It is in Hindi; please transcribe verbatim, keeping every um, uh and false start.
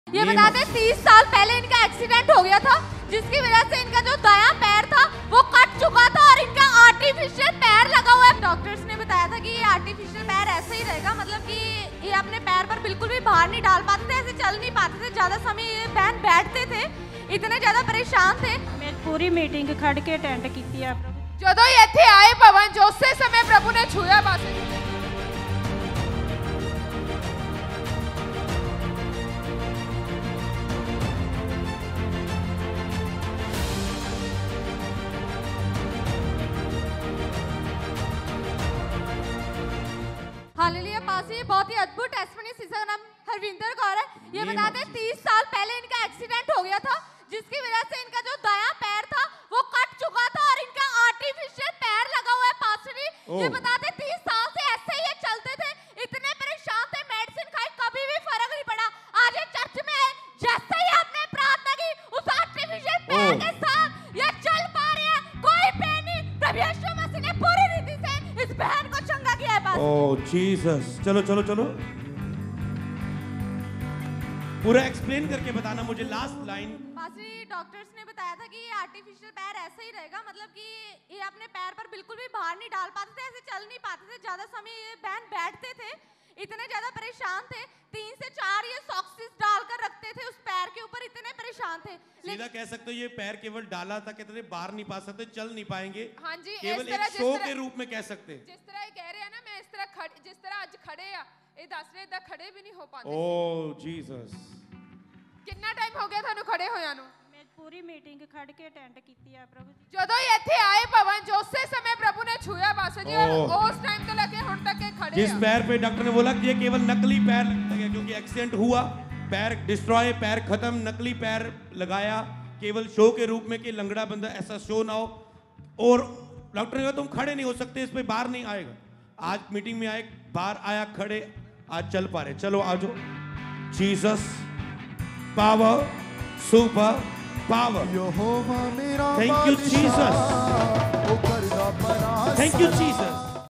ये बता दें तीस साल पहले इनका एक्सीडेंट हो गया था जिसकी वजह से इनका जो दायां पैर था वो कट चुका था और इनका आर्टिफिशियल पैर लगा हुआ है। डॉक्टर्स ने बताया था कि ये आर्टिफिशियल पैर ऐसे ही रहेगा, मतलब कि ये अपने पैर पर बिल्कुल भी भार नहीं डाल पाते थे, ऐसे चल नहीं पाते थे, ज्यादा समय ये बहन बैठते थे, इतने ज्यादा परेशान थे। मैं पूरी मीटिंग खड़ के अटेंड की है। ਜਦੋਂ ਇੱਥੇ ਆਏ ਭਵਨ ਜੋ ਉਸੇ ਸਮੇਂ ਪ੍ਰਭੂ ਨੇ ਛੂਇਆ ਬਸ। हालेलुया पासी बहुत ही अद्भुत टेस्टिमनी, जिसका नाम हरविंदर कौर है। ये बता दें तीस साल पहले इनका एक्सीडेंट हो गया था जिसकी वजह से इनका जो दायां पैर था वो कट चुका था और इनका आर्टिफिशियल पैर लगा हुआ है पास्टर जी। ये बता दें तीस साल से ऐसे ही ये चलते थे, इतने परेशान थे, मेडिसिन खाई, कभी भी फर्क नहीं पड़ा। आज ये चर्च में है, जैसे ही आपने प्रार्थना की उस आर्टिफिशियल पैर के साथ ये चल पा रहे हैं, कोई पेन नहीं। प्रभु यीशु मसीह ने पूरी रीति से इस बहन को चंगा किया है पास्टर। ओह जीसस, चलो चलो चलो पूरा एक्सप्लेन करके बताना मुझे लास्ट लाइन। डॉक्टर्स ने बताया था कि ये आर्टिफिशियल पैर ऐसे ही रहेगा, मतलब कि ये अपने पैर पर बिल्कुल भी भार नहीं डाल पाते थे, ऐसे चल नहीं पाते थे, ज्यादा समय ये बहन बैठते थे, इतने ज्यादा परेशान थे, तीन से चार ये सॉक्सेस डालकर रखते थे उस पैर के ऊपर, इतने परेशान थे। सीधा कह सकते हो ये पैर केवल डाला था, कहते थे बाहर नहीं पा सकते, चल नहीं पाएंगे। हाँ जी, केवल एक शो के रूप में कह सकते हैं। जिस तरह ये कह रहे हैं ना, मैं इस तरह खड़, जिस तरह आज खड़े आ, ये दस रहे इदा खड़े भी नहीं हो पाते। ओह जीसस, कितना टाइम हो गया थानू खड़े होया नु? पूरी मीटिंग खड़ के अटेंड की है प्रभु जी। ਜਦੋਂ ਇੱਥੇ ਆਏ ਭਵਨ ਜੋ ਉਸੇ ਸਮੇਂ प्रभु ने छुया बस जी, और उस टाइम से लेके हुन तक के खड़े। जिस पैर पे डॉक्टर ने बोला कि ये केवल नकली पैर लगता है क्योंकि एक्सीडेंट हुआ, पैर डिस्ट्रॉय, पैर खत्म, नकली पैर लगाया केवल शो के रूप में कि लंगड़ा बंदा ऐसा शो ना हो, और डॉक्टर ने कहा तुम खड़े नहीं हो सकते, इस पे बाहर नहीं आएगा। आज मीटिंग में आए, बाहर आया, खड़े, आज चल पा रहे। चलो आ जाओ। Jesus power, super power. Thank you Jesus. Thank you Jesus.